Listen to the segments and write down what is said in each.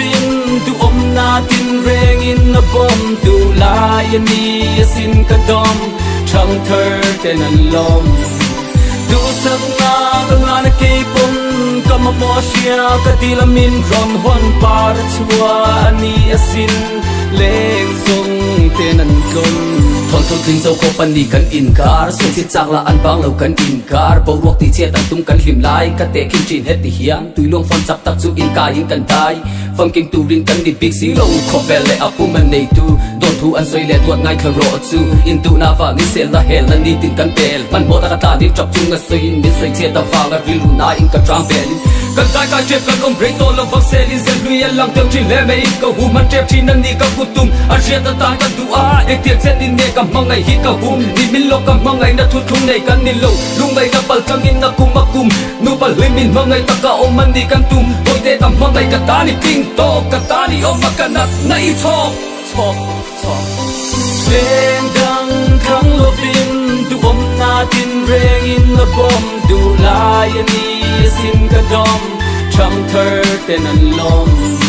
lovin du na tin reng in na bom du lai ni sin ka dom chang thar ten an lom du sak na ka na ke pom kam mo sia ka tilamin ron hon par chua ani asin leng song ten an lom thon thon thing zo ko pan ni kan in kar so ti chak la an bang lo kan in kar bo ruak ti che tan tum kan hlim lai ka te kim chin het ti hian tui long fon chap tak chu in ka in kan dai phong king tu rin kan di big si lo kho bele apu man nei tu don thu an soi le tuat ngai kharo chu in tu na fa ni sel la hel na ni tin kan tel man bo ta ta ni chop chung na soi in sai che ta fa ga ri lu na in ka tram bel kan tai ka chep kan om break to lo vak sel in zel lui lang tang chin le me ko hu man chep chin nan ni ka kutum a ria ta ta kan tu a ek tiek chen in ne ka mangai hi ka hum ni min lo ka mangai na thu thung nei kan ni lo lung mai na pal kang in na kum makum nu pal hui min mangai ta ka om man ni kan tum boy te tam mangai ka ta ni king to ka ta ni om makanat na i chok chok chok seng dang khang lo bin du na tin reng in na bom du lai ni sin ka dom chang thar ten an lom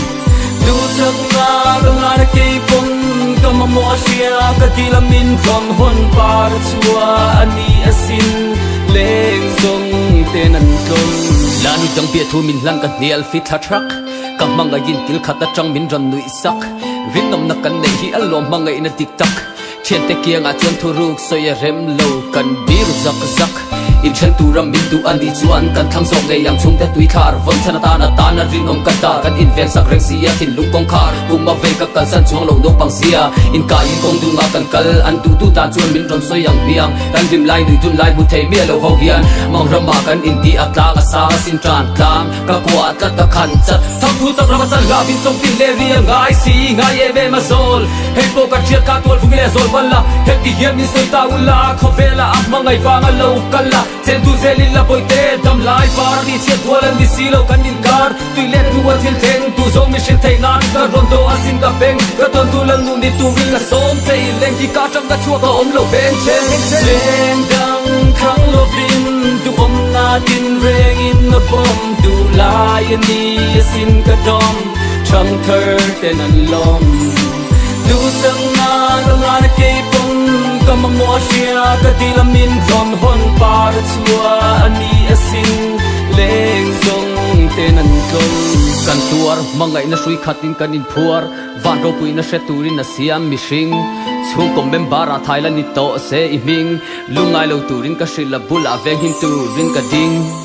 du sak na na ke pom kam mo sia ka tilamin ron hon par chua ani asin leng song ten an lom lanu dang bia thu min lang ka nial fit tha truck kam manga yin til khata chang min ran nui sak rin nom na kan nei hi alom manga in a tiktak chen te kia nga chon thu ruk soya rem lo kan bir zak zak in chen tu ram min tu ani chuan kan thang song nge yang chung te tui khar von chana ta na rin om kan ta kan in vel sak reng sia thin lung kong khar kum ma ve ka kan san chuang lo no pang sia in ka in kong du nga kan kal an tu tu ta chuan min ron soyang biang kan dim lai du tun lai bu thei mi lo ho hian mang rama kan in ti atla ka sa sin tran tlam ka kwa ka ta khan chat thang thu tak rama san la bin chong tin le ri ngai si ngai e ve ma zol hei po ka chiat ka tual phung le zol wala het ti hiam ni soi ta ula kho vela am mangai wanga lo kala chen tu zelin la boite dam lai par ni che tualan di silo kan in kar tui let tu wa thil theng tu zong mi shin thei nan ka ron do asin ka beng ka ton tu lang nu ni tu ring la som thei leng ki ka chang ka chua ka om lo ben chen leng dang khang lo bin tu om na tin reng in na bom tu lai ni sin ka dom chang thar ten an lom du sang na na ke pom kam mo sia ka tilamin ron hon par chua ani asin leng zong ten an tlom kan tuar mangai na sui khatin kan in phuar van ro pui na she turin na siam mi hring chung kom bem bara thailand ni to se i ming lungai lo turin ka shrila bula veng him tu rin ka ding